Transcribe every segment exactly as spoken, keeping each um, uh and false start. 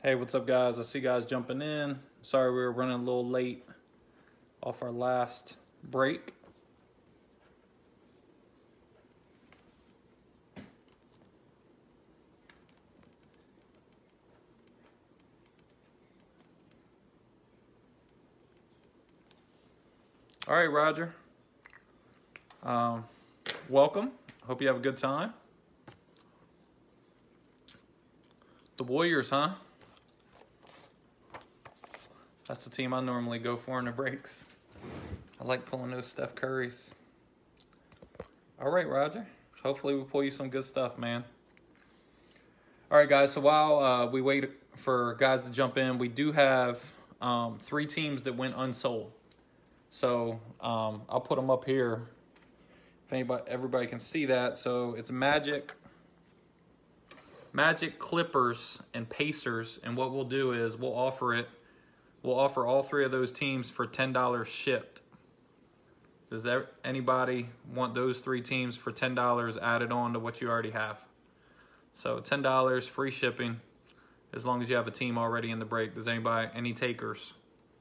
Hey, what's up, guys? I see guys jumping in. Sorry we were running a little late off our last break. All right, Roger. Um, welcome. Hope you have a good time. The Warriors, huh? That's the team I normally go for in the breaks. I like pulling those Steph Currys. All right, Roger. Hopefully we pull you some good stuff, man. All right, guys. So while uh, we wait for guys to jump in, we do have um, three teams that went unsold. So um, I'll put them up here if anybody, everybody can see that. So it's Magic, Magic, Clippers, and Pacers. And what we'll do is we'll offer it. We'll offer all three of those teams for ten dollars shipped. Does there, anybody want those three teams for ten dollars added on to what you already have? So ten dollars free shipping as long as you have a team already in the break. Does anybody, any takers?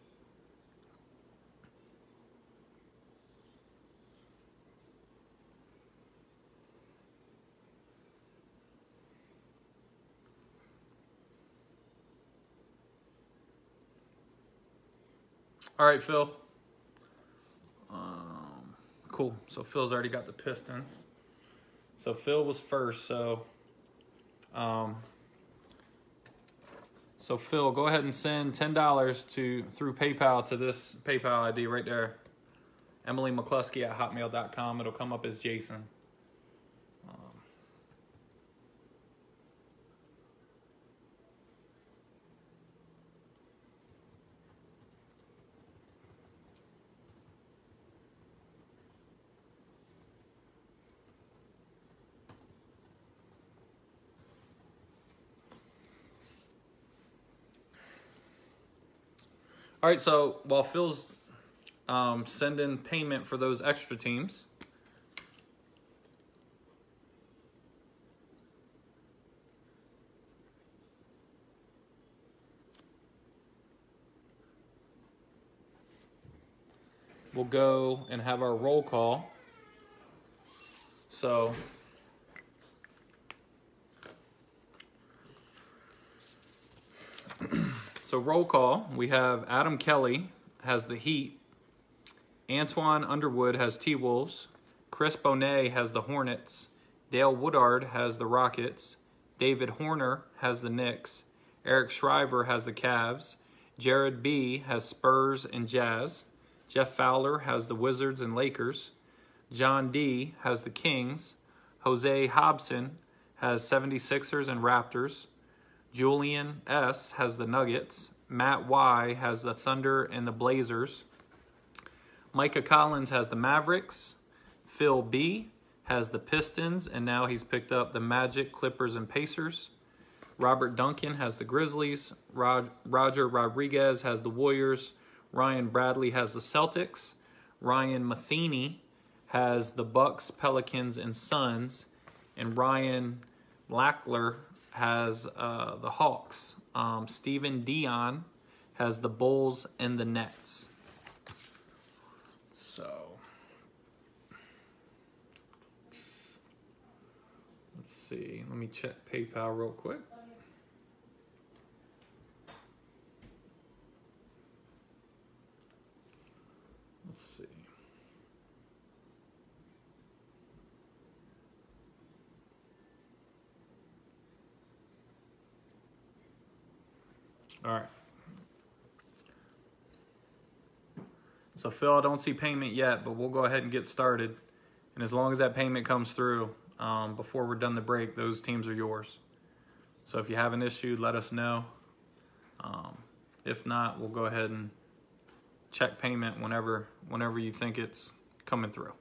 All right, Phil. Um, cool. So Phil's already got the Pistons. So Phil was first. So, um, so Phil, go ahead and send ten dollars to through PayPal to this PayPal I D right there. Emily McCluskey at hotmail dot com. It'll come up as Jason. All right, so while Phil's um, sending payment for those extra teams, we'll go and have our roll call. So So roll call, we have Adam Kelly has the Heat, Antoine Underwood has T-Wolves, Chris Bonet has the Hornets, Dale Woodard has the Rockets, David Horner has the Knicks, Eric Shriver has the Cavs, Jared B has Spurs and Jazz, Jeff Fowler has the Wizards and Lakers, John D has the Kings, Jose Hobson has seventy-sixers and Raptors, Julian S has the Nuggets. Matt Y has the Thunder and the Blazers. Micah Collins has the Mavericks. Phil B has the Pistons, and now he's picked up the Magic, Clippers, and Pacers. Robert Duncan has the Grizzlies. Rod Roger Rodriguez has the Warriors. Ryan Bradley has the Celtics. Ryan Matheny has the Bucks, Pelicans, and Suns. And Ryan Lackler has uh, the Hawks. Um, Steven Dion has the Bulls and the Nets. So, let's see. Let me check PayPal real quick. Let's see. All right. So, Phil, I don't see payment yet, but we'll go ahead and get started. And as long as that payment comes through um, before we're done the break, those teams are yours. So if you have an issue, let us know. Um, if not, we'll go ahead and check payment whenever, whenever you think it's coming through.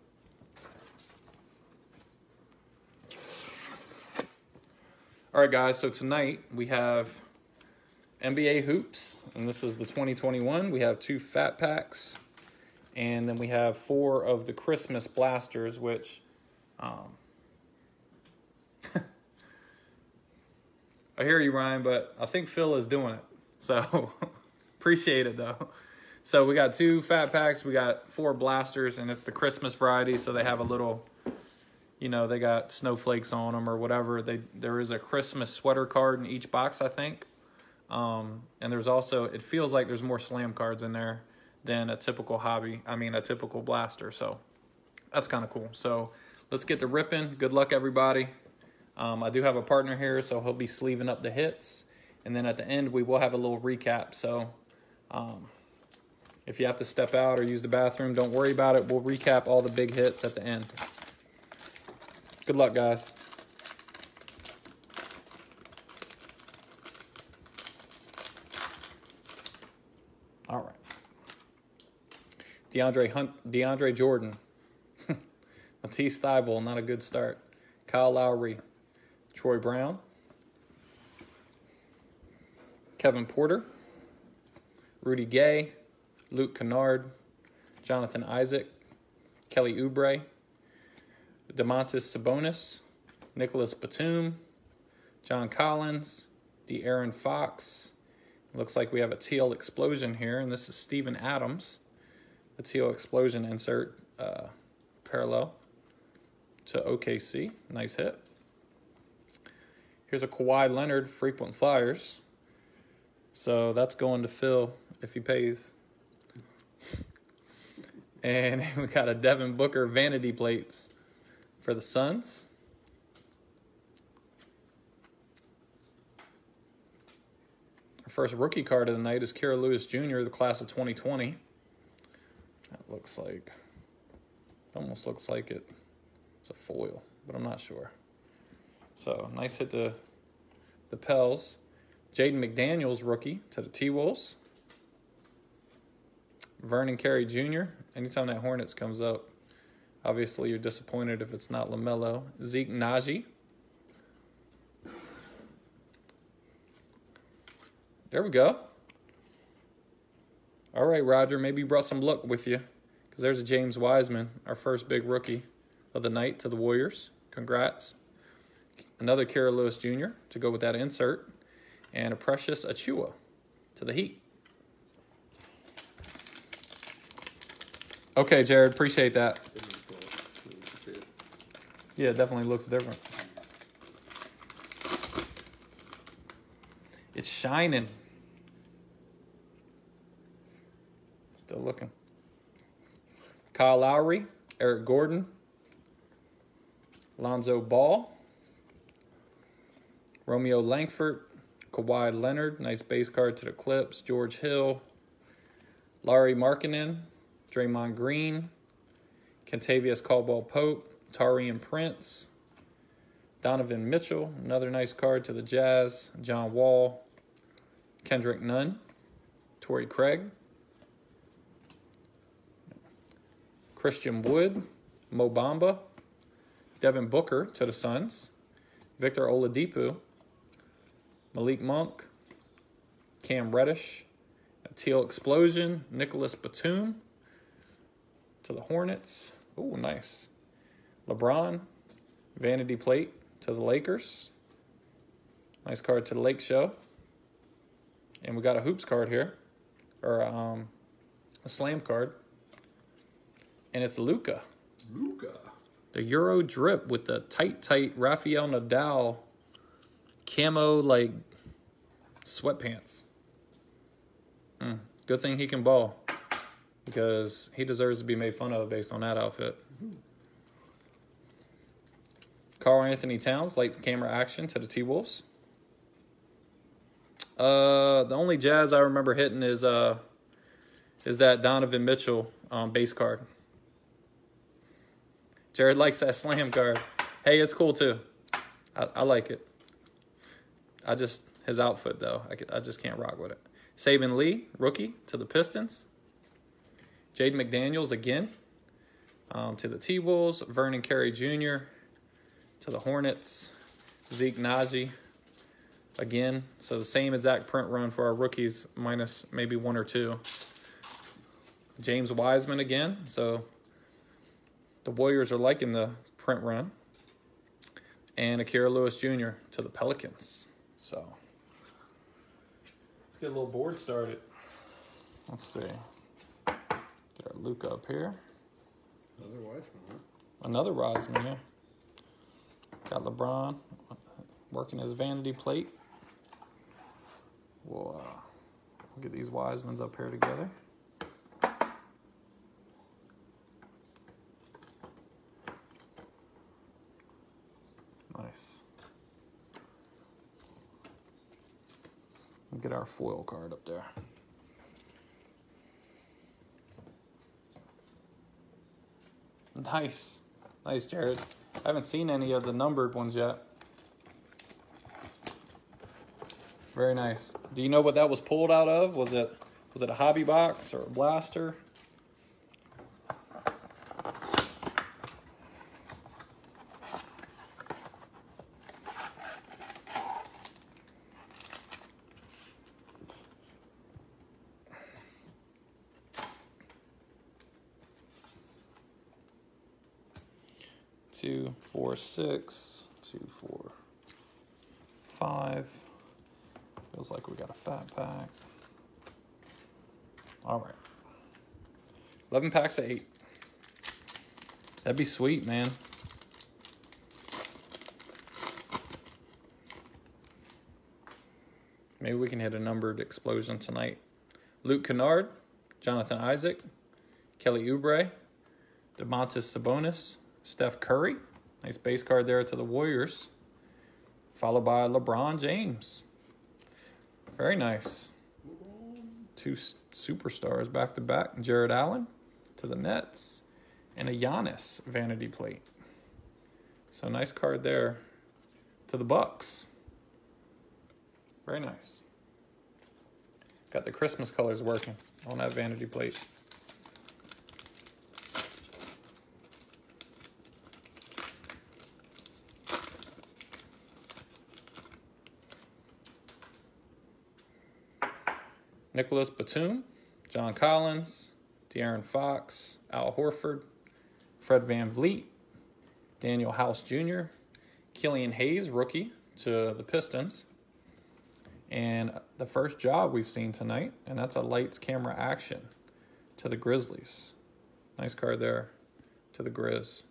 All right, guys. So tonight we have N B A Hoops, and this is the twenty twenty-one. We have two Fat Packs, and then we have four of the Christmas Blasters, which um, I hear you, Ryan, but I think Phil is doing it. So appreciate it, though. So we got two fat packs. We got four blasters, and it's the Christmas variety, so they have a little, you know, they got snowflakes on them or whatever. They There is a Christmas sweater card in each box, I think. Um, and there's also, it feels like there's more slam cards in there than a typical hobby. I mean, a typical blaster. So that's kind of cool. So let's get to ripping. Good luck, everybody. Um, I do have a partner here, so he'll be sleeving up the hits. And then at the end, we will have a little recap. So um, if you have to step out or use the bathroom, don't worry about it. We'll recap all the big hits at the end. Good luck, guys. All right. DeAndre Hunt, DeAndre Jordan. Matisse Thybulle, not a good start. Kyle Lowry. Troy Brown. Kevin Porter. Rudy Gay. Luke Kennard. Jonathan Isaac. Kelly Oubre. Domantas Sabonis. Nicholas Batum. John Collins. De'Aaron Fox. Looks like we have a teal explosion here, and this is Steven Adams. The teal explosion insert uh, parallel to O K C. Nice hit. Here's a Kawhi Leonard frequent flyers. So that's going to Phil if he pays. And we got a Devin Booker vanity plates for the Suns. Our first rookie card of the night is Kira Lewis Junior, the class of twenty twenty. That looks like, almost looks like it. It's a foil, but I'm not sure. So nice hit to the Pels. Jaden McDaniels, rookie, to the T-Wolves. Vernon Carey Junior Anytime that Hornets comes up, obviously you're disappointed if it's not LaMelo. Zeke Naji. There we go. All right, Roger, maybe you brought some luck with you, because there's a James Wiseman, our first big rookie of the night, to the Warriors. Congrats. Another Kira Lewis Junior to go with that insert, and a Precious Achiuwa to the Heat. Okay, Jared, appreciate that. Yeah, it definitely looks different. It's shining. Still looking. Kyle Lowry, Eric Gordon, Lonzo Ball, Romeo Langford, Kawhi Leonard, nice base card to the Clips, George Hill, Lauri Markkanen, Draymond Green, Kentavious Caldwell-Pope, Taurean Prince, Donovan Mitchell, another nice card to the Jazz, John Wall, Kendrick Nunn, Torrey Craig, Christian Wood, Mo Bamba, Devin Booker to the Suns, Victor Oladipo, Malik Monk, Cam Reddish, a teal explosion, Nicholas Batum to the Hornets. Oh, nice. LeBron, vanity plate to the Lakers. Nice card to the Lake Show. And we got a hoops card here, or um, a slam card. And it's Luka. Luka. The Euro drip with the tight, tight Rafael Nadal camo, like, sweatpants. Mm, good thing he can ball, because he deserves to be made fun of based on that outfit. Mm-hmm. Karl Anthony Towns, lights camera action to the T-Wolves. Uh, the only Jazz I remember hitting is uh is that Donovan Mitchell um, base card. Jared likes that slam card. Hey, it's cool too. I, I like it. I just, his outfit though, I, I just can't rock with it. Saban Lee, rookie to the Pistons. Jaden McDaniels again um, to the T-Wolves. Vernon Carey Junior to the Hornets. Zeke Naji again. So the same exact print run for our rookies, minus maybe one or two. James Wiseman again. So the Warriors are liking the print run. And Akira Lewis Junior to the Pelicans. So let's get a little board started. Let's see. Get our Luka up here. Another Wiseman, huh? Another Wiseman, yeah. Got LeBron working his vanity plate. We'll uh, get these Wisemans up here together. Nice. We'll get our foil card up there. Nice. Nice, Jared. I haven't seen any of the numbered ones yet. Very nice. Do you know what that was pulled out of? Was it was it a hobby box or a blaster? Two, four, six, two, four, five. Feels like we got a fat pack. All right. eleven packs of eight. That'd be sweet, man. Maybe we can hit a numbered explosion tonight. Luke Kennard, Jonathan Isaac, Kelly Oubre, Domantas Sabonis, Steph Curry. Nice base card there to the Warriors. Followed by LeBron James. Very nice. Two superstars back to back. Jared Allen to the Nets. And a Giannis vanity plate. So nice card there to the Bucks. Very nice. Got the Christmas colors working on that vanity plate. Nicholas Batum, John Collins, De'Aaron Fox, Al Horford, Fred VanVleet, Daniel House Junior, Killian Hayes, rookie to the Pistons, and the first job we've seen tonight, and that's a lights, camera, action to the Grizzlies. Nice card there to the Grizz.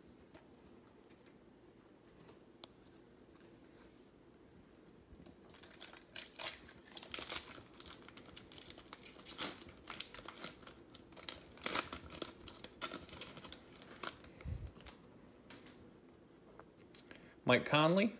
Mike Conley,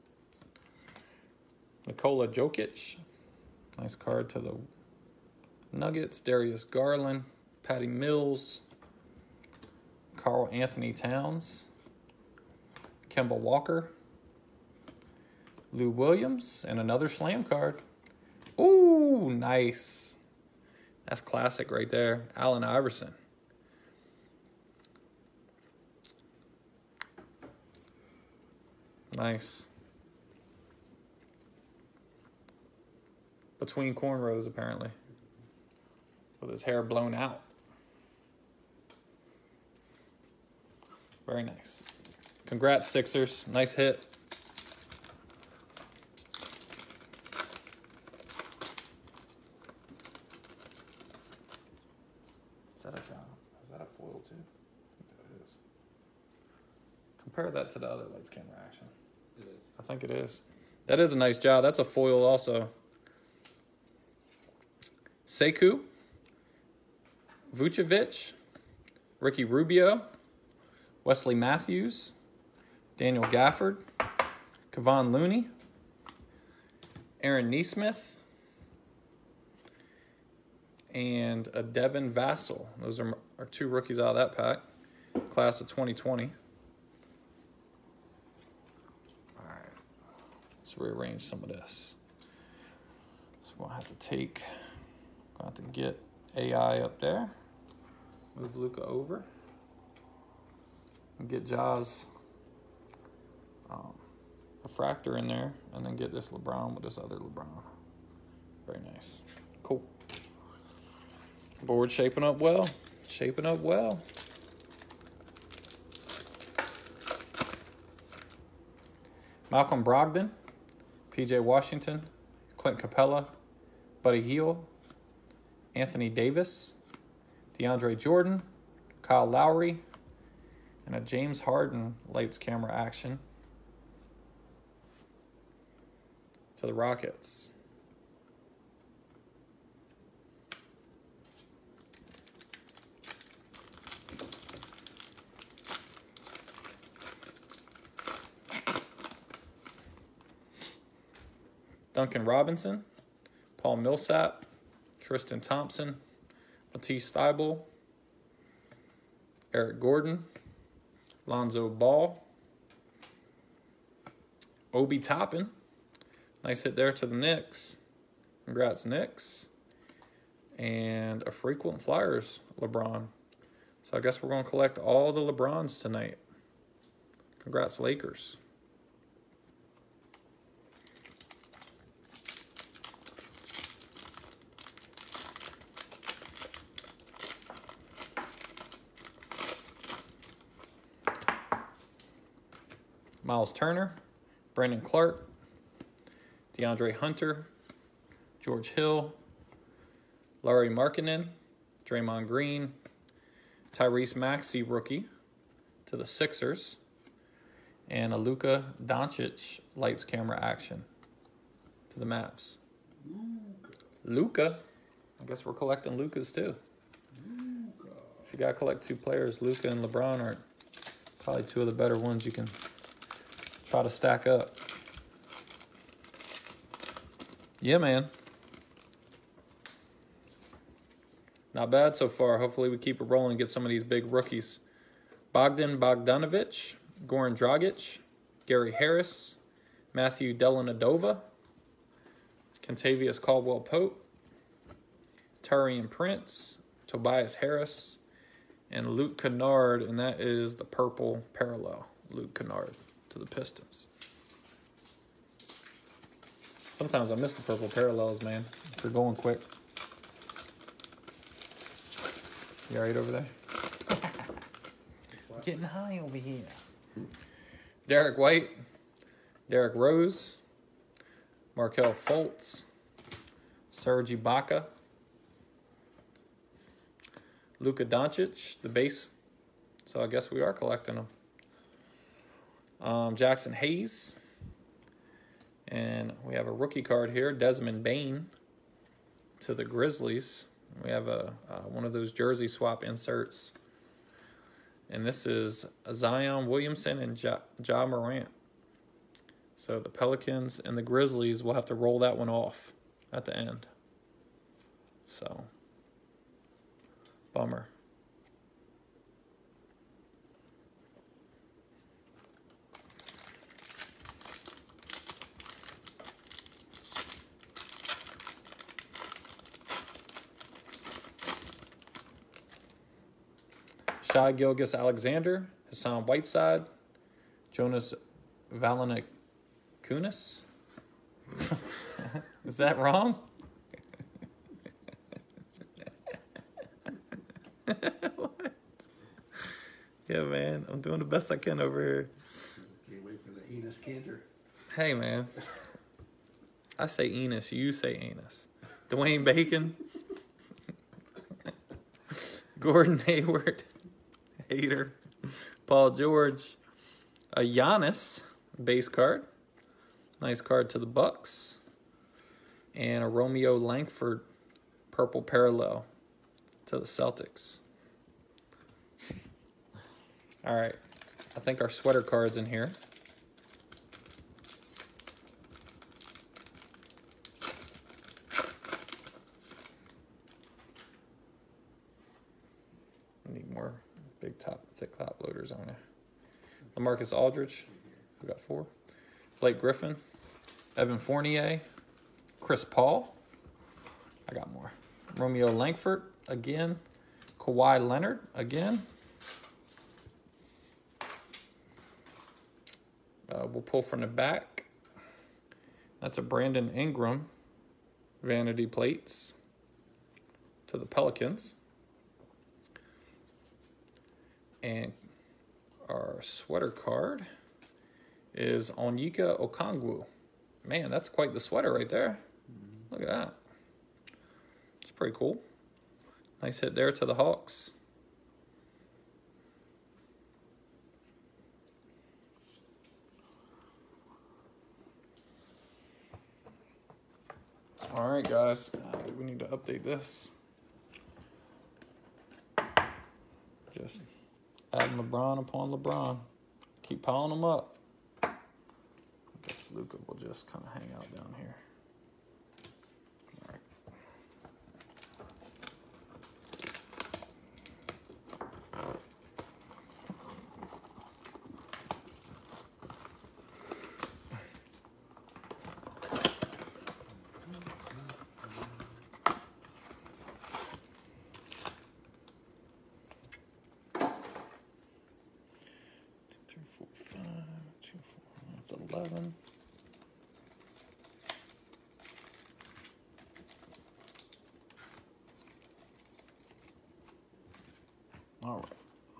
Nikola Jokic, nice card to the Nuggets, Darius Garland, Patty Mills, Karl Anthony Towns, Kemba Walker, Lou Williams, and another slam card. Ooh, nice. That's classic right there. Allen Iverson. Nice. Between cornrows, apparently. With his hair blown out. Very nice. Congrats, Sixers. Nice hit. Is that a job? Is that a foil too? I think that is. Compare that to the other lights, camera, action. It is. I think it is. That is a nice job. That's a foil also. Sekou, Vucevic, Ricky Rubio, Wesley Matthews, Daniel Gafford, Kevon Looney, Aaron Nesmith, and a Devin Vassell. Those are our two rookies out of that pack. Class of twenty twenty. All right. Let's rearrange some of this. So we'll have to take, we'll have to get A I up there. Move Luka over. And get Ja's um, refractor in there. And then get this LeBron with this other LeBron. Very nice. Cool. Board shaping up well. Shaping up well. Malcolm Brogdon, P J Washington, Clint Capella, Buddy Hield, Anthony Davis, DeAndre Jordan, Kyle Lowry, and a James Harden lights camera action to the Rockets. Duncan Robinson, Paul Millsap, Tristan Thompson, Matisse Thybulle, Eric Gordon, Lonzo Ball, Obi Toppin. Nice hit there to the Knicks. Congrats, Knicks. And a frequent Flyers LeBron. So I guess we're going to collect all the LeBrons tonight. Congrats, Lakers. Miles Turner, Brandon Clark, DeAndre Hunter, George Hill, Larry Markkinen, Draymond Green, Tyrese Maxey rookie to the Sixers, and a Luka Doncic lights camera action to the Mavs. Luka. I guess we're collecting Lukas too. Luka. If you got to collect two players, Luka and LeBron are probably two of the better ones you can try to stack up. Yeah, man. Not bad so far. Hopefully we keep it rolling and get some of these big rookies. Bogdan Bogdanovic, Goran Dragic, Gary Harris, Matthew Dellavedova, Kentavious Caldwell-Pope, Taurean Prince, Tobias Harris, and Luke Kennard, and that is the purple parallel. Luke Kennard to the Pistons. Sometimes I miss the purple parallels, man. They're going quick. You all right over there? Getting high over here. Derek White, Derek Rose, Markelle Fultz, Serge Ibaka, Luka Doncic, the base. So I guess we are collecting them. Um, Jackson Hayes. And we have a rookie card here, Desmond Bane to the Grizzlies. We have a uh, one of those jersey swap inserts. And this is Zion Williamson and Ja, Ja Morant. So the Pelicans and the Grizzlies will have to roll that one off at the end. So, bummer. Shai Gilgeous-Alexander, Hassan Whiteside, Jonas Valanciunas. Is that wrong? What? Yeah, man, I'm doing the best I can over here. Can't wait for the Enos Cantor. Hey, man. I say Enos, you say Enos. Dwayne Bacon. Gordon Hayward. Hater. Paul George. A Giannis base card. Nice card to the Bucks. And a Romeo Langford purple parallel to the Celtics. All right. I think our sweater card's in here. I need more big top, thick top loaders on it. LaMarcus Aldridge. We got four. Blake Griffin. Evan Fournier. Chris Paul. I got more. Romeo Langford again. Kawhi Leonard again. Uh, we'll pull from the back. That's a Brandon Ingram vanity plates to the Pelicans. And our sweater card is Onyeka Okongwu Man, that's quite the sweater right there. Mm-hmm. Look at that. It's pretty cool. Nice hit there to the Hawks. All right, guys. Uh, we need to update this. Just adding LeBron upon LeBron. Keep piling them up. I guess Luka will just kind of hang out down here. All right. Four, five, two, four, that's eleven. All right.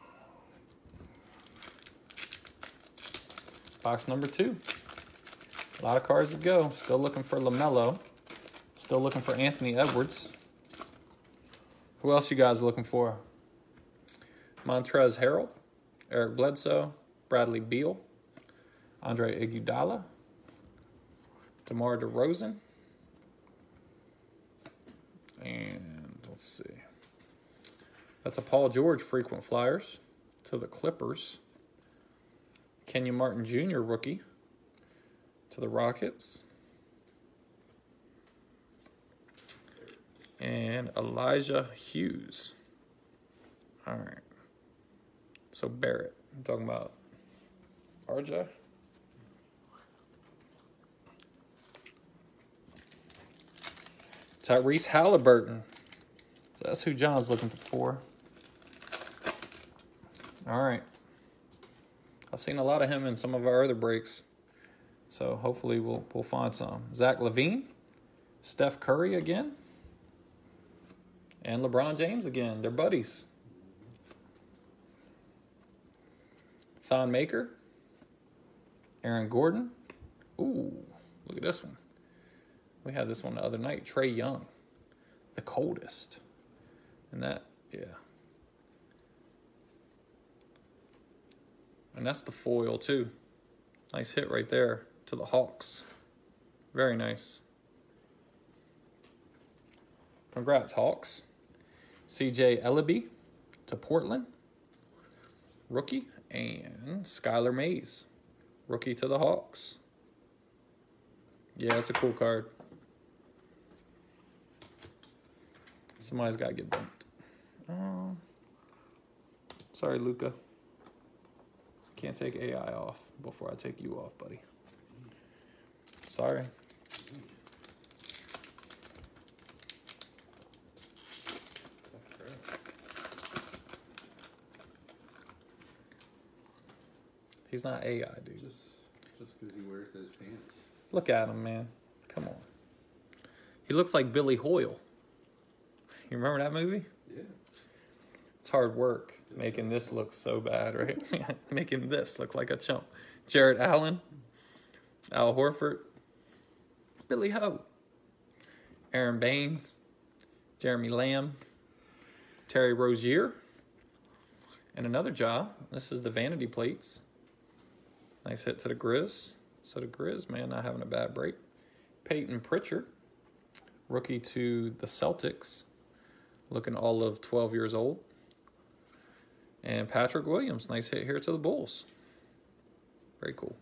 Box number two. A lot of cards to go. Still looking for LaMelo. Still looking for Anthony Edwards. Who else you guys looking for? Montrezl Harrell, Eric Bledsoe, Bradley Beal, Andre Iguodala, DeMar DeRozan, and let's see. That's a Paul George frequent flyers to the Clippers. Kenyon Martin Junior rookie to the Rockets. And Elijah Hughes. All right. So Barrett, I'm talking about R J. Tyrese Halliburton. So that's who John's looking for. All right. I've seen a lot of him in some of our other breaks. So hopefully we'll we'll find some. Zach LaVine, Steph Curry again, and LeBron James again. They're buddies. Thon Maker, Aaron Gordon. Ooh, look at this one. We had this one the other night. Trae Young, the coldest. And that, yeah. And that's the foil, too. Nice hit right there to the Hawks. Very nice. Congrats, Hawks. C J Ellaby to Portland. Rookie. And Skylar Mays. Rookie to the Hawks. Yeah, it's a cool card. Somebody's got to get dunked. Oh. Sorry, Luka. Can't take A I off before I take you off, buddy. Sorry. He's not A I, dude. Just just because he wears those pants. Look at him, man. Come on. He looks like Billy Hoyle. You remember that movie? Yeah. It's hard work making this look so bad, right? Making this look like a chump. Jarrett Allen, Al Horford, Billy Ho, Aaron Baines, Jeremy Lamb, Terry Rozier, and another job. This is the vanity plates. Nice hit to the Grizz. So the Grizz, man, not having a bad break. Peyton Pritchard, rookie to the Celtics, looking all of twelve years old. And Patrick Williams, nice hit here to the Bulls. Very cool.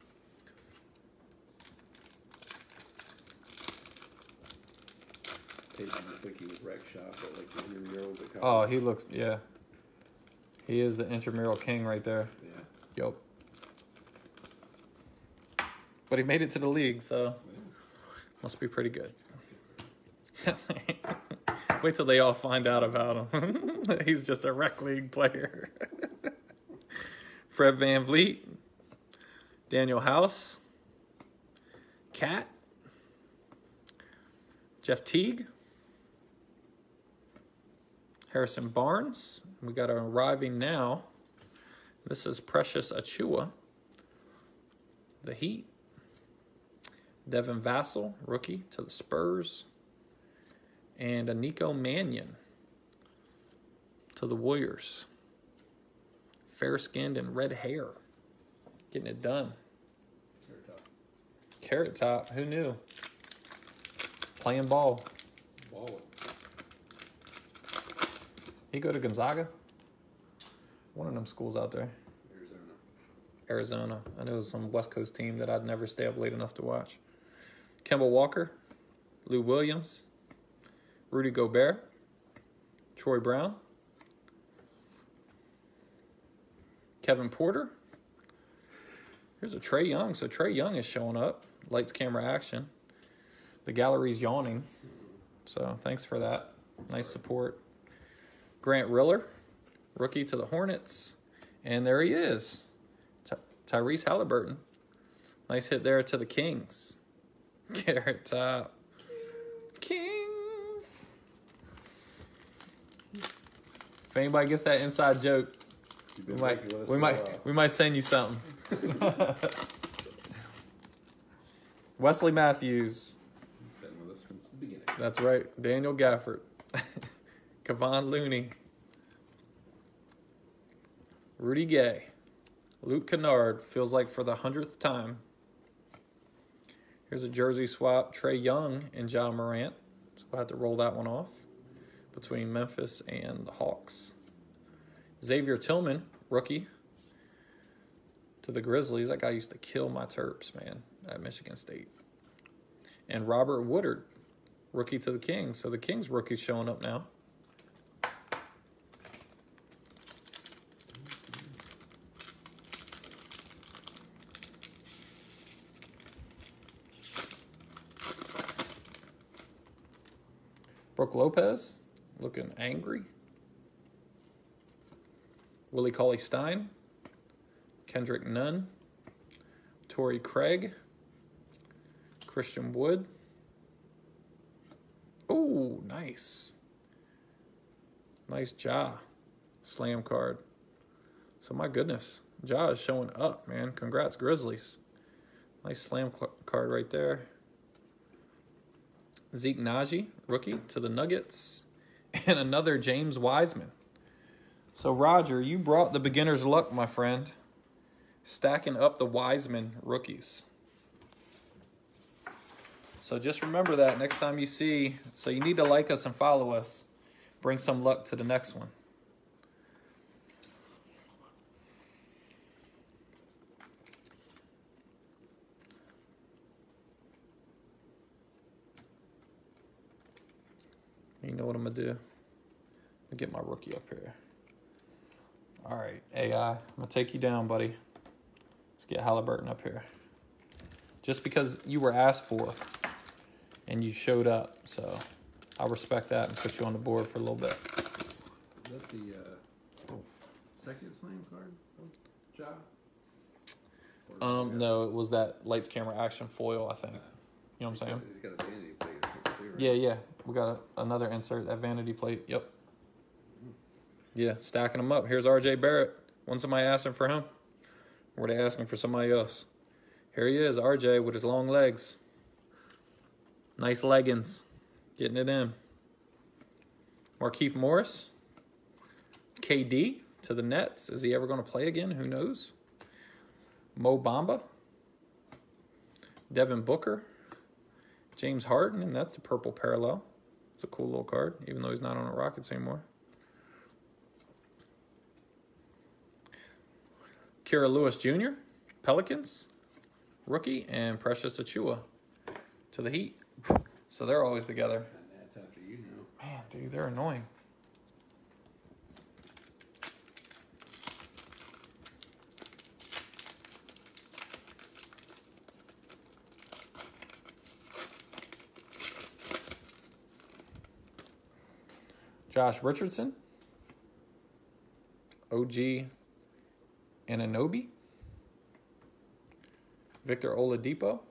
Peyton looked like he was wreck shop at like the intramural. Oh, he looks, yeah. He is the intramural king right there. Yeah. Yup. But he made it to the league, so must be pretty good. Wait till they all find out about him. He's just a rec league player. Fred VanVleet, Daniel House, Cat, Jeff Teague, Harrison Barnes. We got our arriving now. This is Precious Achua, the Heat. Devin Vassell, rookie to the Spurs. And a Nico Mannion to the Warriors. Fair-skinned and red hair. Getting it done. Carrot top. Carrot top, who knew? Playing ball. Ball. He go to Gonzaga? One of them schools out there. Arizona. Arizona. I know it was some West Coast team that I'd never stay up late enough to watch. Kemba Walker, Lou Williams, Rudy Gobert, Troy Brown, Kevin Porter. Here's a Trae Young. So Trae Young is showing up. Lights, camera, action. The gallery's yawning. So thanks for that. Nice support. Grant Riller, rookie to the Hornets. And there he is. Ty- Tyrese Halliburton. Nice hit there to the Kings. Carrot top. Kings. If anybody gets that inside joke, You've we been might working with us we for a might while. we might send you something. Wesley Matthews. Been with us since the beginning. That's right. Daniel Gafford. Kevon Looney. Rudy Gay. Luke Kennard. Feels like for the hundredth time. Here's a jersey swap. Trae Young and Ja Morant. So we'll have to roll that one off between Memphis and the Hawks. Xavier Tillman, rookie to the Grizzlies. That guy used to kill my Terps, man, at Michigan State. And Robert Woodard, rookie to the Kings. So the Kings rookie's showing up now. Brooke Lopez, looking angry. Willie Cauley-Stein, Kendrick Nunn, Torrey Craig, Christian Wood. Oh, nice. Nice Ja. Slam card. So my goodness, Ja is showing up, man. Congrats, Grizzlies. Nice slam cl- card right there. Zeke Naji, rookie to the Nuggets. And another James Wiseman. So, Roger, you brought the beginner's luck, my friend. Stacking up the Wiseman rookies. So just remember that next time you see. So you need to like us and follow us. Bring some luck to the next one. You know what I'm going to do? I'm going to get my rookie up here. All right, A I, I'm going to take you down, buddy. Let's get Halliburton up here. Just because you were asked for and you showed up. So I'll respect that and put you on the board for a little bit. Is that the uh, second slam card of Ja? Or- Um, no, it was that lights, camera, action foil, I think. You know what I'm saying? He's got a vanity plate or something too, right? Yeah, yeah. We got a, another insert, that vanity plate. Yep. Yeah, stacking them up. Here's R J Barrett. Wasn't somebody asking for him? Or were they asking for somebody else? Here he is, R J, with his long legs. Nice leggings. Getting it in. Markieff Morris. K D to the Nets. Is he ever going to play again? Who knows? Mo Bamba. Devin Booker. James Harden, and that's a purple parallel. It's a cool little card, even though he's not on the Rockets anymore. Kira Lewis Junior, Pelicans, rookie, and Precious Achua to the Heat. So they're always together. And that's after you know. Man, dude, they're annoying. Josh Richardson, O G Anunoby, Victor Oladipo,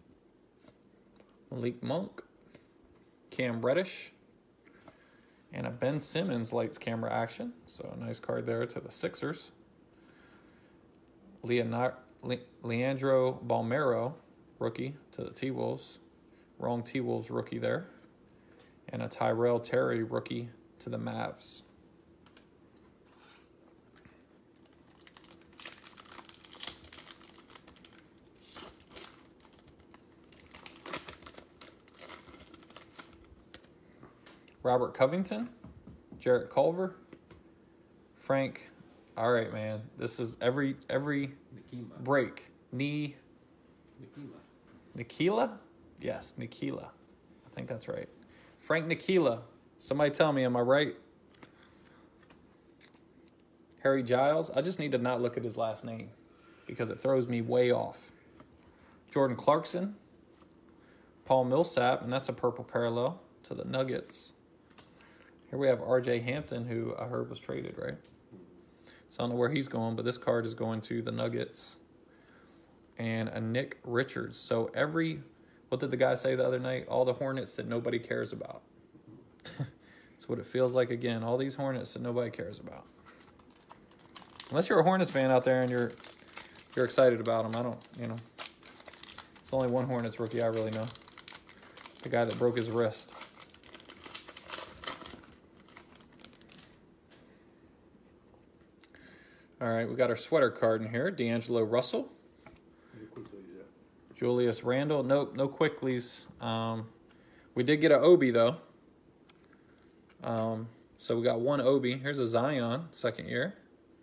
Malik Monk, Cam Reddish, and a Ben Simmons lights camera action. So a nice card there to the Sixers. Leonard, Le, Leandro Balmero, rookie to the T-Wolves. Wrong T-Wolves rookie there. And a Tyrell Terry rookie to the Mavs. Robert Covington, Jarrett Culver, Frank. All right, man. This is every every Nikima. break. Knee. Nikima. Nikila? Yes, Nikila. I think that's right. Frank Nikila. Somebody tell me, am I right? Harry Giles. I just need to not look at his last name because it throws me way off. Jordan Clarkson. Paul Millsap, and that's a purple parallel to the Nuggets. Here we have R J Hampton, who I heard was traded, right? So I don't know where he's going, but this card is going to the Nuggets. And a Nick Richards. So every, what did the guy say the other night? All the Hornets that nobody cares about. That's what it feels like again. All these Hornets that nobody cares about. Unless you're a Hornets fan out there and you're you're excited about them. I don't, you know. It's only one Hornets rookie I really know. The guy that broke his wrist. All right, we got our sweater card in here. D'Angelo Russell. Julius Randle. Nope, no Quicklies. Um, we did get an Obi, though. Um, so we got one Obi. Here's a Zion, second year.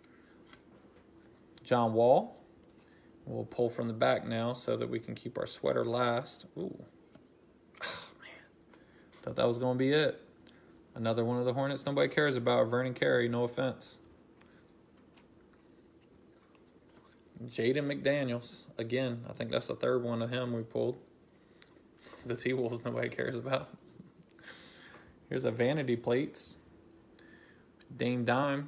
John Wall. We'll pull from the back now so that we can keep our sweater last. Ooh. Oh, man. Thought that was going to be it. Another one of the Hornets nobody cares about. Vernon Carey, no offense. Jaden McDaniels. Again, I think that's the third one of him we pulled. The T-Wolves nobody cares about. Here's a Vanity Plates. Dame Dime.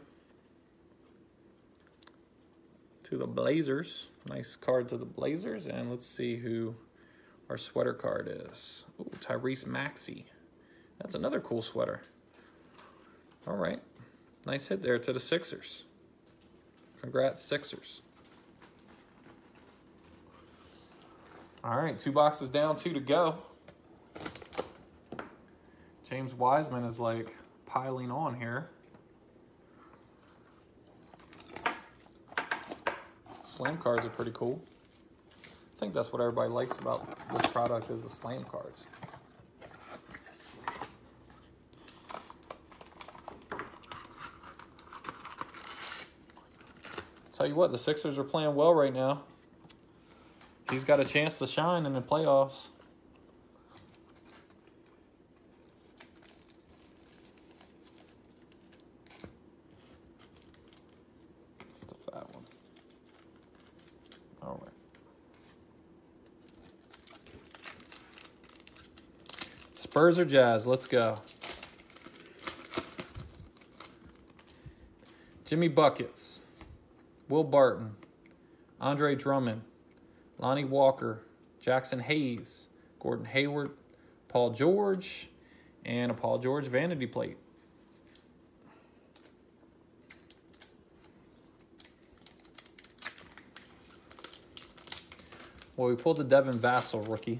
To the Blazers. Nice card to the Blazers. And let's see who our sweater card is. Ooh, Tyrese Maxey. That's another cool sweater. All right. Nice hit there to the Sixers. Congrats, Sixers. All right, two boxes down, two to go. James Wiseman is like piling on here. Slam cards are pretty cool. I think that's what everybody likes about this product is the slam cards. Tell you what, the Sixers are playing well right now. He's got a chance to shine in the playoffs. That's the fat one. All right. Spurs or Jazz? Let's go. Jimmy Buckets. Will Barton. Andre Drummond. Lonnie Walker, Jackson Hayes, Gordon Hayward, Paul George, and a Paul George vanity plate. Well, we pulled the Devin Vassell rookie.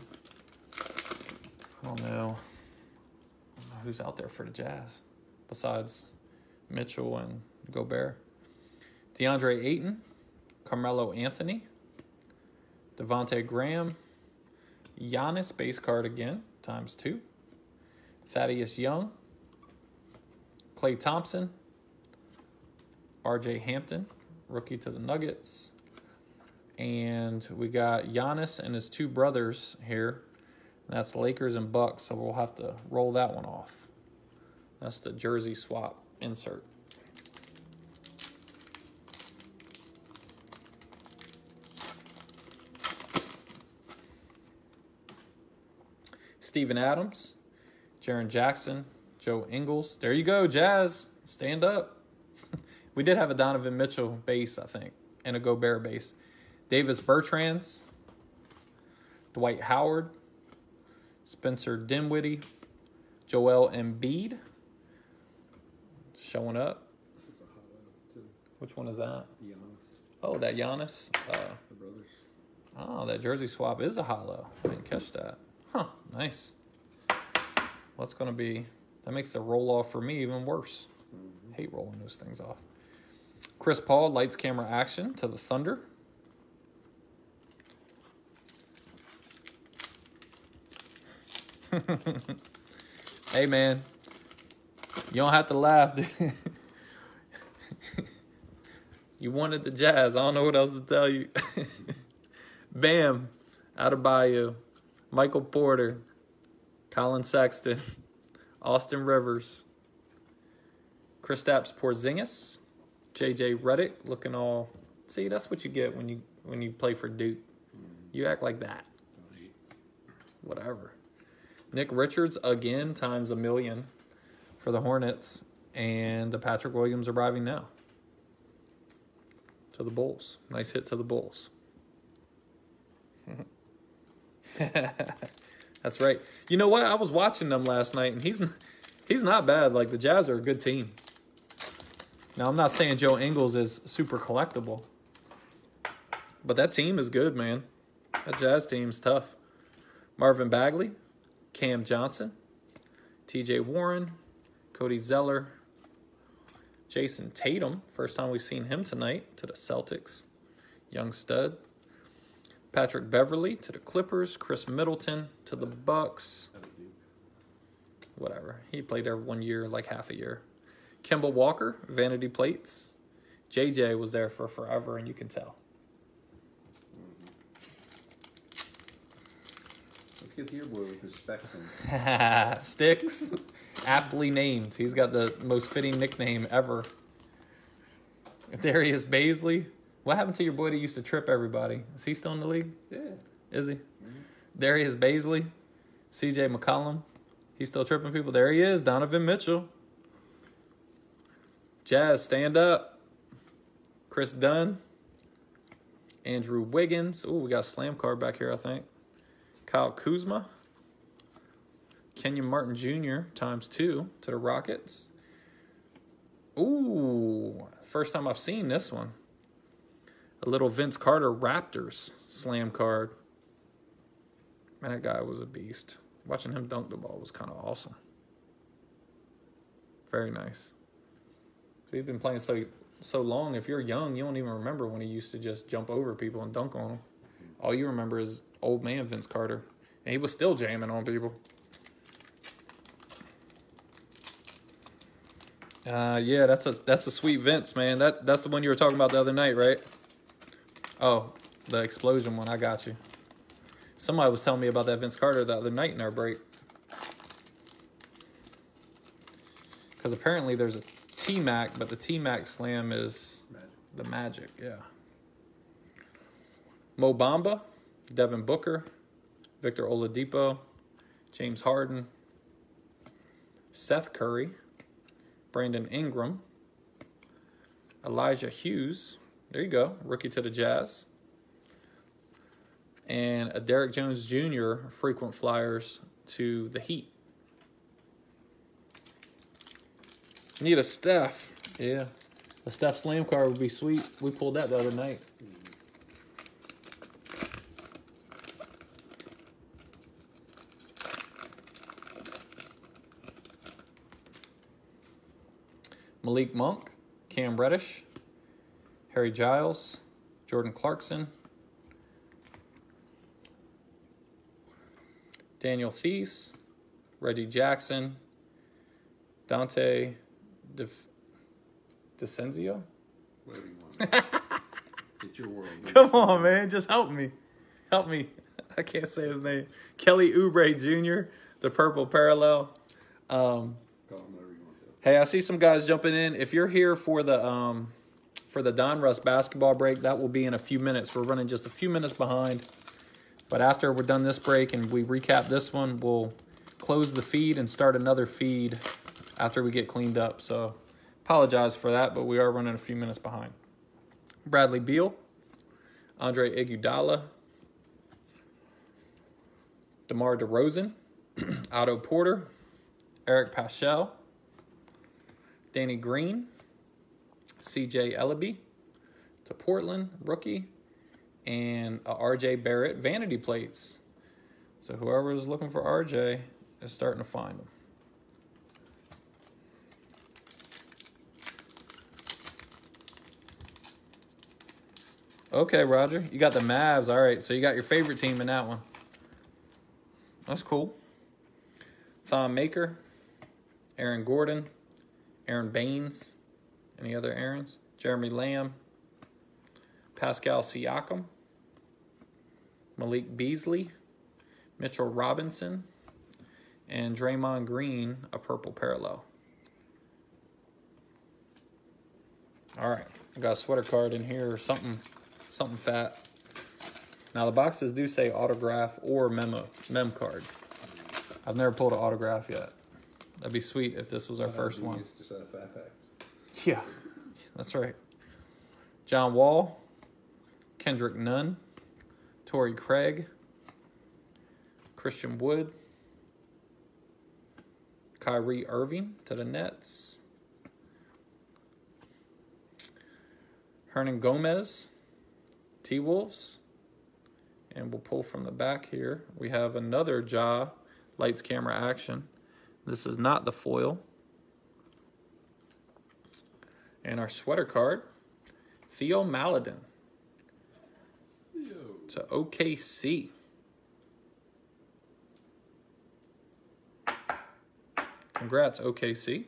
I don't know. I don't know who's out there for the Jazz besides Mitchell and Gobert. DeAndre Ayton, Carmelo Anthony, Devontae Graham, Giannis base card again, times two. Thaddeus Young, Klay Thompson, R J Hampton, rookie to the Nuggets. And we got Giannis and his two brothers here. That's Lakers and Bucks, so we'll have to roll that one off. That's the jersey swap insert. Steven Adams, Jaren Jackson, Joe Ingles. There you go, Jazz. Stand up. We did have a Donovan Mitchell base, I think, and a Gobert base. Davis Bertrands, Dwight Howard, Spencer Dinwiddie, Joel Embiid. Showing up. Which one is that? Giannis. Oh, that Giannis. Uh, The brothers. Oh, that jersey swap is a hollow. I didn't catch that. Huh, nice. What's going to be... That makes the roll-off for me even worse. Mm-hmm. Hate rolling those things off. Chris Paul, lights, camera, action to the Thunder. Hey, man. You don't have to laugh. You wanted the Jazz. I don't know what else to tell you. Bam. Adebayo. Michael Porter. Colin Sexton. Austin Rivers. Kristaps Porzingis. J J Redick looking all... See, that's what you get when you when you play for Duke. You act like that. Whatever. Nick Richards again times a million for the Hornets. And the Patrick Williams arriving now. To the Bulls. Nice hit to the Bulls. That's right. You know what? I was watching them last night, and he's he's not bad. Like, the Jazz are a good team. Now, I'm not saying Joe Ingles is super collectible. But that team is good, man. That Jazz team's tough. Marvin Bagley, Cam Johnson, T J Warren, Cody Zeller, Jason Tatum. First time we've seen him tonight to the Celtics. Young stud. Patrick Beverly to the Clippers. Chris Middleton to the Bucks. Whatever. He played there one year, like half a year. Kemba Walker, Vanity Plates. J J was there for forever, and you can tell. Let's get to your boy with his specs in. Sticks. Aptly named. He's got the most fitting nickname ever. Darius Baisley. What happened to your boy that used to trip everybody? Is he still in the league? Yeah. Is he? Mm-hmm. Darius Baisley. C J McCollum. He's still tripping people. There he is. Donovan Mitchell. Jazz, stand up. Chris Dunn. Andrew Wiggins. Ooh, we got a slam card back here, I think. Kyle Kuzma. Kenyon Martin Junior times two to the Rockets. Ooh, first time I've seen this one. A little Vince Carter Raptors slam card. Man, that guy was a beast. Watching him dunk the ball was kind of awesome. Very nice. So he's been playing so so long. If you're young, you don't even remember when he used to just jump over people and dunk on them. All you remember is old man Vince Carter. And he was still jamming on people. Uh, yeah, that's a that's a sweet Vince, man. That that's the one you were talking about the other night, right? Oh, the explosion one. I got you. Somebody was telling me about that Vince Carter the other night in our break. Because apparently there's a T-Mac, but the T-Mac slam is Magic. the Magic, yeah. Mo Bamba, Devin Booker, Victor Oladipo, James Harden, Seth Curry, Brandon Ingram, Elijah Hughes, there you go, rookie to the Jazz, and a Derrick Jones Junior frequent flyers to the Heat. Need a Steph. Yeah. A Steph slam card would be sweet. We pulled that the other night. Malik Monk, Cam Reddish, Harry Giles, Jordan Clarkson, Daniel Theis, Reggie Jackson, Dante De DeCenzio. Whatever you want. It's your world. Come on, man. Just help me. Help me. I can't say his name. Kelly Oubre Junior, the purple parallel. Um, Call him whatever you want to. hey, I see some guys jumping in. If you're here for the um, for the Donruss basketball break, that will be in a few minutes. We're running just a few minutes behind. But after we're done this break and we recap this one, we'll close the feed and start another feed after we get cleaned up. So apologize for that, but we are running a few minutes behind. Bradley Beal, Andre Iguodala, DeMar DeRozan, Otto Porter, Eric Paschall, Danny Green, C J Ellaby to Portland, rookie, and a R J Barrett vanity plates. So whoever is looking for R J is starting to find them. Okay, Roger. You got the Mavs. All right, so you got your favorite team in that one. That's cool. Thon Maker, Aaron Gordon, Aaron Baines. Any other Aarons? Jeremy Lamb, Pascal Siakam, Malik Beasley, Mitchell Robinson, and Draymond Green, a purple parallel. All right, I got a sweater card in here or something. Something fat. Now the boxes do say autograph or memo, mem card. I've never pulled an autograph yet. That'd be sweet if this was our first one. Just out of fat packs. Yeah, that's right. John Wall, Kendrick Nunn, Torrey Craig, Christian Wood, Kyrie Irving to the Nets, Hernan Gomez, T-Wolves, and we'll pull from the back here. We have another Ja, lights, camera, action. This is not the foil. And our sweater card, Theo Maledon Yo. to O K C. Congrats, O K C.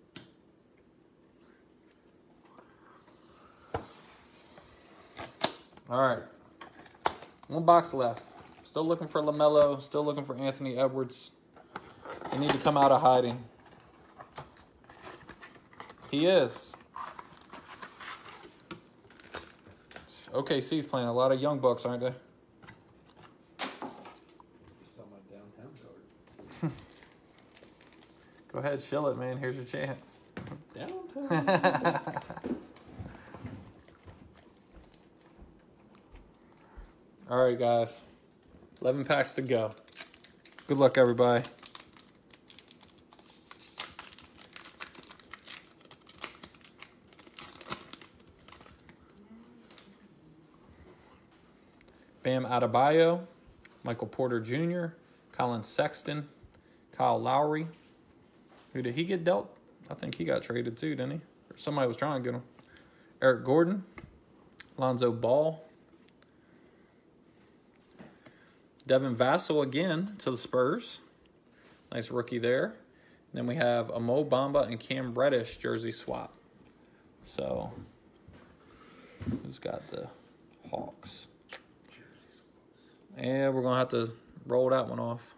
All right, one box left. Still looking for LaMelo, still looking for Anthony Edwards. They need to come out of hiding. He is. O K C's playing a lot of young bucks, aren't they? Saw my downtown card. Go ahead, shill it, man. Here's your chance. Downtown. All right, guys. eleven packs to go. Good luck, everybody. Bam Adebayo, Michael Porter Junior, Colin Sexton, Kyle Lowry. Who did he get dealt? I think he got traded too, didn't he? Or somebody was trying to get him. Eric Gordon, Lonzo Ball, Devin Vassell again to the Spurs. Nice rookie there. Then we have a Mo Bamba and Cam Reddish jersey swap. So, who's got the Hawks? And we're going to have to roll that one off.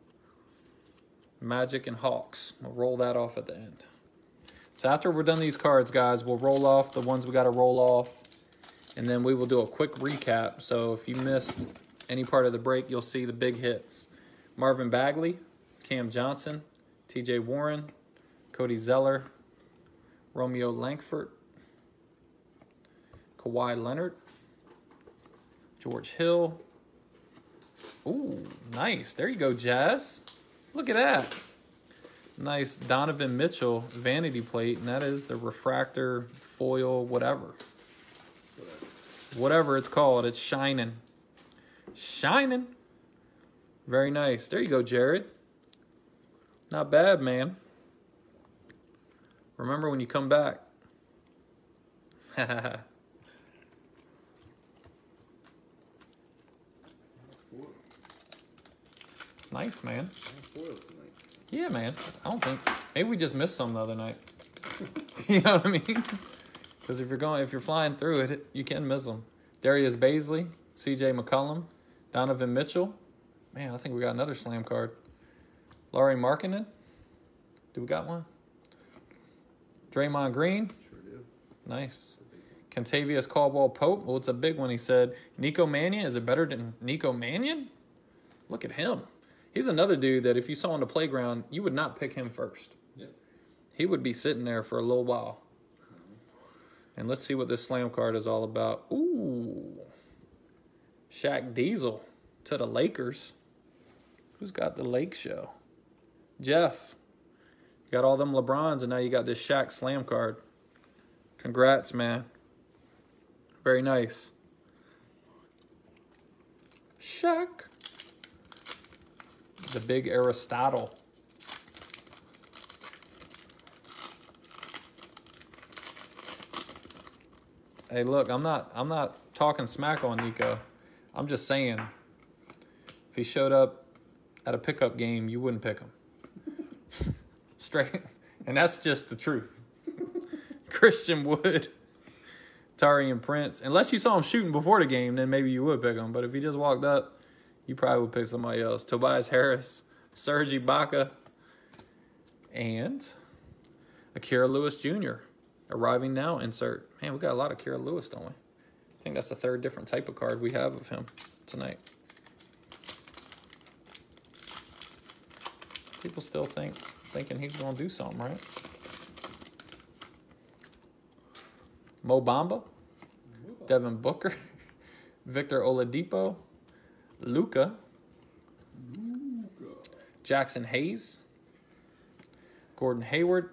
Magic and Hawks. We'll roll that off at the end. So after we're done these cards, guys, we'll roll off the ones we got to roll off. And then we will do a quick recap. So if you missed any part of the break, you'll see the big hits. Marvin Bagley, Cam Johnson, T J Warren, Cody Zeller, Romeo Langford, Kawhi Leonard, George Hill. Ooh, nice. There you go, Jazz. Look at that. Nice Donovan Mitchell vanity plate, and that is the refractor foil whatever. Whatever it's called, it's shining. Shining. Very nice. There you go, Jared. Not bad, man. Remember when you come back. It's nice, man. Yeah, man. I don't think. Maybe we just missed some the other night. You know what I mean? Because if you're going, if you're flying through it, you can miss them. Darius Baisley, C J McCollum, Donovan Mitchell. Man, I think we got another slam card. Laurie Markkinen. Do we got one? Draymond Green. Sure do. Nice. Kentavious Caldwell Pope. Well, it's a big one. He said, Nico Mannion. Is it better than Nico Mannion? Look at him. He's another dude that if you saw on the playground, you would not pick him first. Yep. He would be sitting there for a little while. And let's see what this slam card is all about. Ooh. Shaq Diesel to the Lakers. Who's got the Lake Show? Jeff. You got all them LeBrons, and now you got this Shaq slam card. Congrats, man. Very nice. Shaq. The big Aristotle. Hey, look, I'm not I'm not talking smack on Nico. I'm just saying, if he showed up at a pickup game, you wouldn't pick him. Straight. And that's just the truth. Christian Wood, Taurean Prince. Unless you saw him shooting before the game, then maybe you would pick him. But if he just walked up, you probably would pick somebody else. Tobias Harris, Serge Ibaka, and Akira Lewis Junior Arriving now, insert. Man, we got a lot of Akira Lewis, don't we? I think that's the third different type of card we have of him tonight. People still think thinking he's going to do something, right? Mo Bamba, Devin Booker, Victor Oladipo, Luka, Jackson Hayes, Gordon Hayward,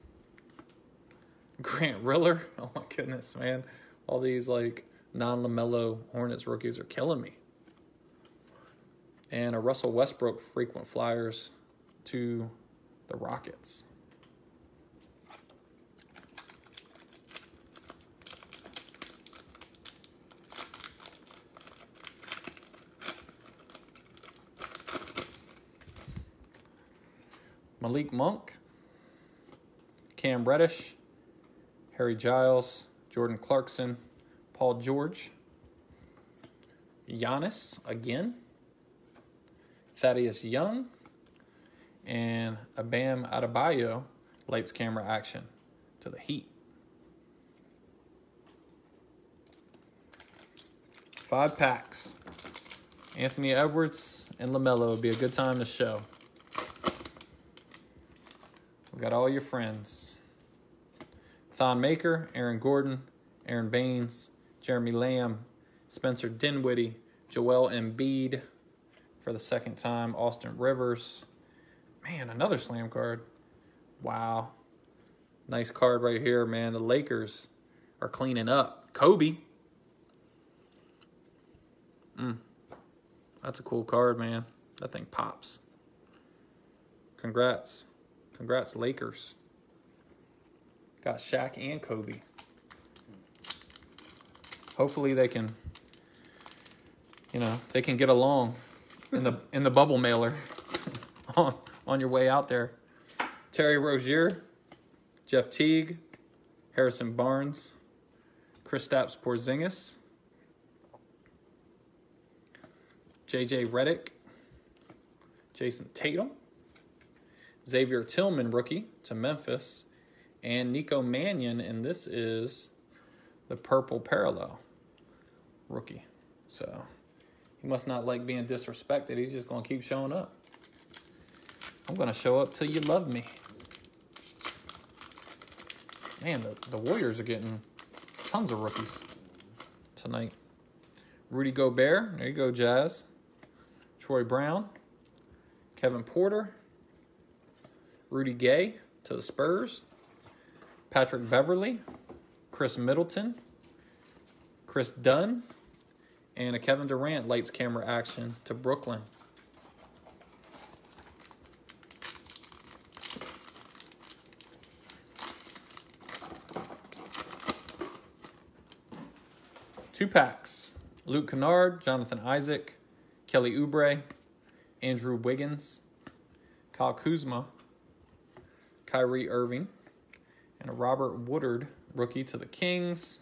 Grant Riller. Oh my goodness, man. All these like non-LaMelo Hornets rookies are killing me. And a Russell Westbrook frequent flyers to the Rockets. Malik Monk, Cam Reddish, Harry Giles, Jordan Clarkson, Paul George, Giannis again, Thaddeus Young, and a Bam Adebayo lights camera action to the Heat. Five packs. Anthony Edwards and LaMelo would be a good time to show. We got all your friends. Thon Maker, Aaron Gordon, Aaron Baines, Jeremy Lamb, Spencer Dinwiddie, Joel Embiid for the second time, Austin Rivers. Man, another slam card. Wow. Nice card right here, man. The Lakers are cleaning up. Kobe. Mm. That's a cool card, man. That thing pops. Congrats. Congrats, Lakers. Got Shaq and Kobe. Hopefully they can, you know, they can get along in the in the bubble mailer on on your way out there. Terry Rozier, Jeff Teague, Harrison Barnes, Kristaps Porzingis, J J Redick, Jason Tatum, Xavier Tillman, rookie to Memphis, and Nico Mannion, and this is the purple parallel rookie. So he must not like being disrespected. He's just going to keep showing up. I'm going to show up till you love me. Man, the, the Warriors are getting tons of rookies tonight. Rudy Gobert. There you go, Jazz. Troy Brown. Kevin Porter. Rudy Gay to the Spurs. Patrick Beverly. Chris Middleton. Chris Dunn. And a Kevin Durant lights camera action to Brooklyn. Two packs. Luke Kennard, Jonathan Isaac, Kelly Oubre, Andrew Wiggins, Kyle Kuzma, Kyrie Irving, and a Robert Woodard rookie to the Kings.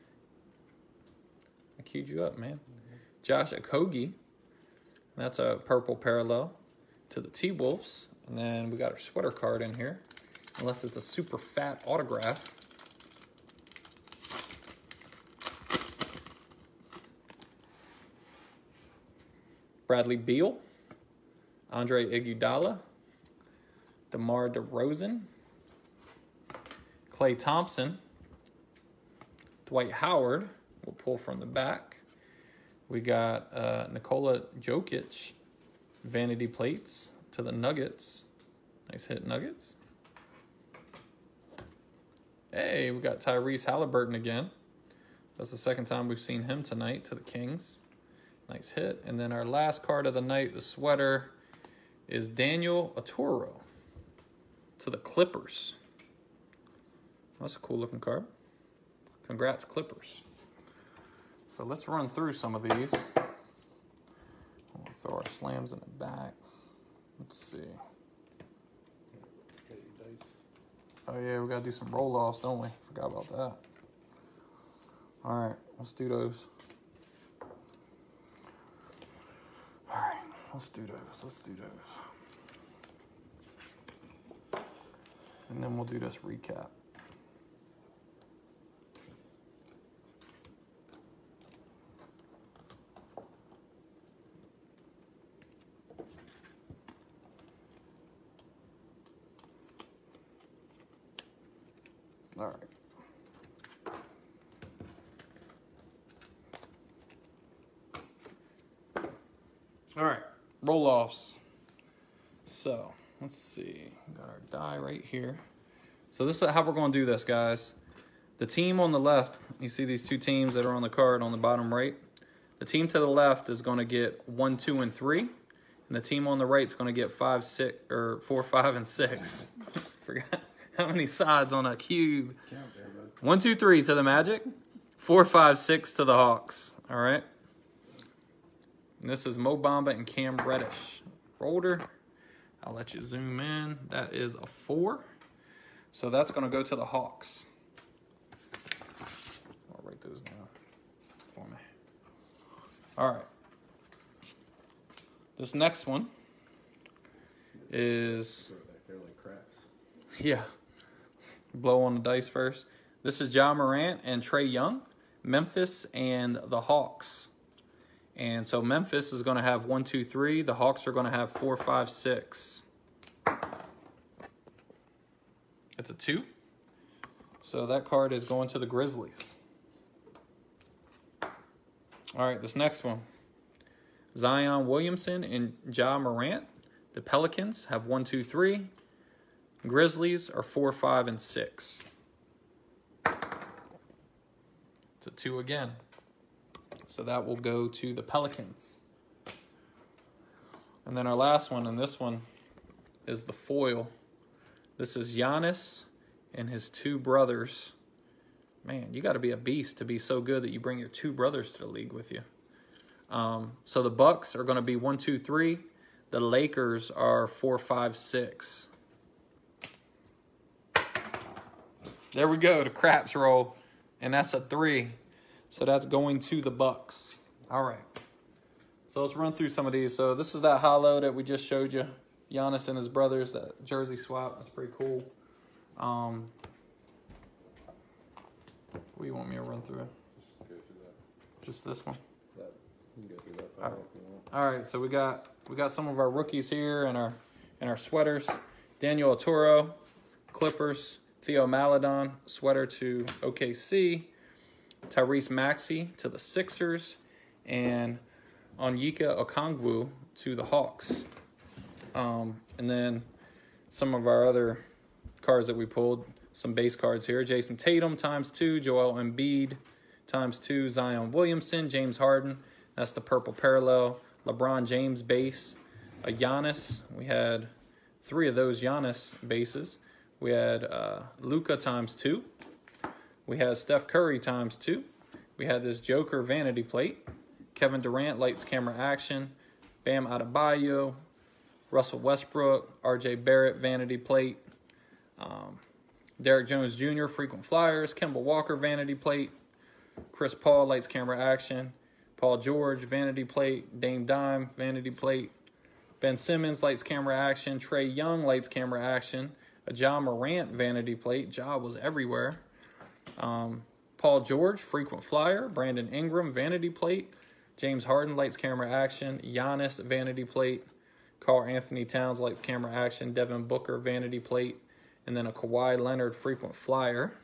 I queued you up, man. Mm-hmm. Josh Okogie. That's a purple parallel to the T-Wolves. And then we got our sweater card in here. Unless it's a super fat autograph. Bradley Beal, Andre Iguodala, DeMar DeRozan, Klay Thompson, Dwight Howard. We'll pull from the back. We got uh, Nikola Jokic, vanity plates to the Nuggets. Nice hit, Nuggets. Hey, we got Tyrese Halliburton again. That's the second time we've seen him tonight to the Kings. Nice hit. And then our last card of the night, the sweater, is Daniel Oturu to the Clippers. That's a cool looking card. Congrats, Clippers. So let's run through some of these. We'll throw our slams in the back. Let's see. Oh yeah, we gotta do some roll-offs, don't we? Forgot about that. All right, let's do those. All right, let's do those, let's do those. And then we'll do this recap. All right. All right, roll-offs. So, let's see. We got our die right here. So this is how we're going to do this, guys. The team on the left, you see these two teams that are on the card on the bottom right? The team to the left is going to get one, two, and three. And the team on the right is going to get five, six, or four, five, and six. Forgot how many sides on a cube. One, two, three to the Magic. Four, five, six to the Hawks. All right. And this is Mo Bamba and Cam Reddish. Roller. I'll let you zoom in. That is a four. So that's going to go to the Hawks. I'll write those down for me. All right. This next one is... Yeah. Blow on the dice first. This is Ja Morant and Trae Young. Memphis and the Hawks. And so Memphis is going to have one, two, three. The Hawks are going to have four, five, six. It's a two. So that card is going to the Grizzlies. All right, this next one. Zion Williamson and Ja Morant. The Pelicans have one, two, three. Grizzlies are four, five, and six. It's a two again. So that will go to the Pelicans. And then our last one, and this one is the foil. This is Giannis and his two brothers. Man, you got to be a beast to be so good that you bring your two brothers to the league with you. Um, so the Bucks are going to be one, two, three. The Lakers are four, five, six. There we go, the craps roll. And that's a three. So that's going to the Bucks. All right. So let's run through some of these. So this is that hollow that we just showed you. Giannis and his brothers, that jersey swap. That's pretty cool. Um, what do you want me to run through? Just go through that. Just this one? That, you can go through that All pile right. if you want. All right, so we got we got some of our rookies here and our and our sweaters. Daniel Oturu, Clippers. Theo Maledon, sweater to O K C. Tyrese Maxey to the Sixers. And Onyeka Okongwu to the Hawks. Um, and then some of our other cards that we pulled, some base cards here. Jason Tatum times two, Joel Embiid times two, Zion Williamson, James Harden. That's the purple parallel. LeBron James base. A Giannis. We had three of those Giannis bases. We had uh, Luka times two. We had Steph Curry times two. We had this Joker vanity plate. Kevin Durant, lights, camera, action. Bam Adebayo. Russell Westbrook. R J Barrett, vanity plate. Um, Derrick Jones Junior, frequent flyers. Kemba Walker, vanity plate. Chris Paul, lights, camera, action. Paul George, vanity plate. Dame Dime, vanity plate. Ben Simmons, lights, camera, action. Trae Young, lights, camera, action. A Ja Morant vanity plate. Ja was everywhere. Um, Paul George, frequent flyer. Brandon Ingram, vanity plate. James Harden, lights, camera, action. Giannis, vanity plate. Karl Anthony Towns, lights, camera, action. Devin Booker, vanity plate. And then a Kawhi Leonard, frequent flyer.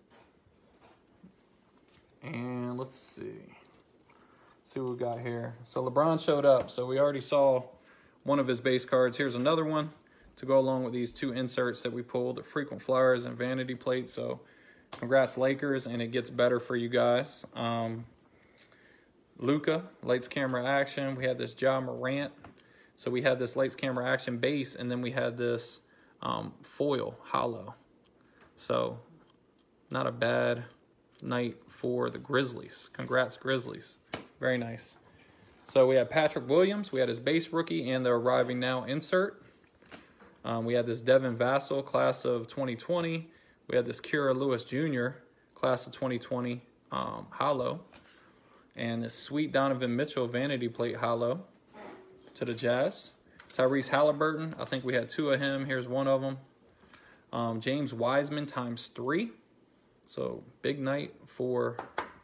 And let's see. Let's see what we got here. So LeBron showed up. So we already saw one of his base cards. Here's another one to go along with these two inserts that we pulled, the frequent flyers and vanity plate. So congrats, Lakers, and it gets better for you guys. Um, Luka, lights, camera, action. We had this Ja Morant. So we had this lights, camera, action base, and then we had this um, foil hollow. So not a bad night for the Grizzlies. Congrats, Grizzlies. Very nice. So we had Patrick Williams. We had his base rookie and the arriving now insert. Um, we had this Devin Vassell, class of twenty twenty. We had this Kira Lewis Junior, class of twenty twenty, um, hollow. And this sweet Donovan Mitchell vanity plate hollow to the Jazz. Tyrese Halliburton, I think we had two of him. Here's one of them. Um, James Wiseman times three. So big night for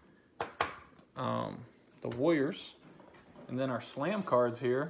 um, the Warriors. And then our slam cards here.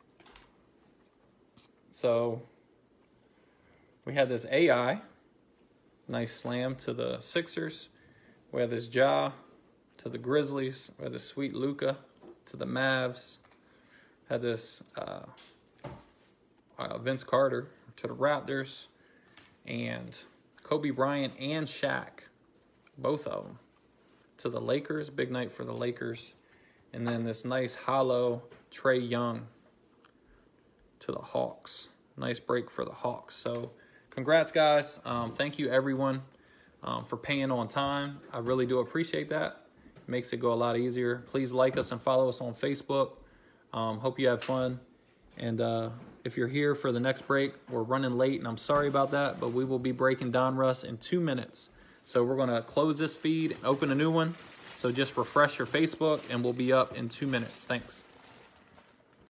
So we had this A I. Nice slam to the Sixers. We had this Ja to the Grizzlies. We had this sweet Luka to the Mavs. Had this uh, uh, Vince Carter to the Raptors. And Kobe Bryant and Shaq, both of them, to the Lakers. Big night for the Lakers. And then this nice hollow Trae Young to the Hawks. Nice break for the Hawks. So congrats, guys. Um, thank you, everyone, um, for paying on time. I really do appreciate that. It makes it go a lot easier. Please like us and follow us on Facebook. Um, hope you have fun. And uh, if you're here for the next break, we're running late, and I'm sorry about that, but we will be breaking Donruss in two minutes. So we're going to close this feed and open a new one. So just refresh your Facebook, and we'll be up in two minutes. Thanks.